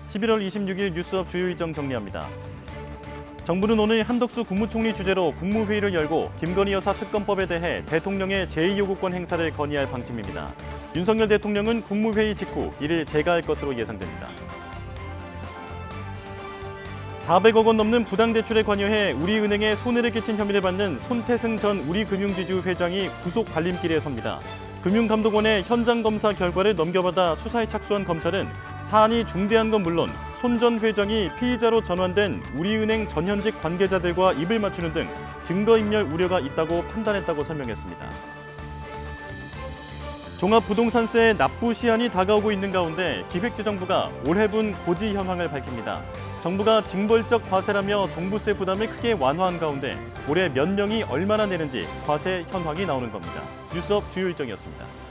11월 26일 뉴스업 주요 일정 정리합니다. 정부는 오늘 한덕수 국무총리 주재로 국무회의를 열고 김건희 여사 특검법에 대해 대통령의 제2요구권 행사를 건의할 방침입니다. 윤석열 대통령은 국무회의 직후 이를 재가할 것으로 예상됩니다. 400억 원 넘는 부당대출에 관여해 우리은행에 손해를 끼친 혐의를 받는 손태승 전 우리금융지주 회장이 구속 발림길에 섭니다. 금융감독원의 현장 검사 결과를 넘겨받아 수사에 착수한 검찰은 사안이 중대한 건 물론 손 전 회장이 피의자로 전환된 우리은행 전현직 관계자들과 입을 맞추는 등 증거인멸 우려가 있다고 판단했다고 설명했습니다. 종합부동산세의 납부 시한이 다가오고 있는 가운데 기획재정부가 올해분 고지 현황을 밝힙니다. 정부가 징벌적 과세라며 종부세 부담을 크게 완화한 가운데 올해 몇 명이 얼마나 내는지 과세 현황이 나오는 겁니다. 뉴스업 주요 일정이었습니다.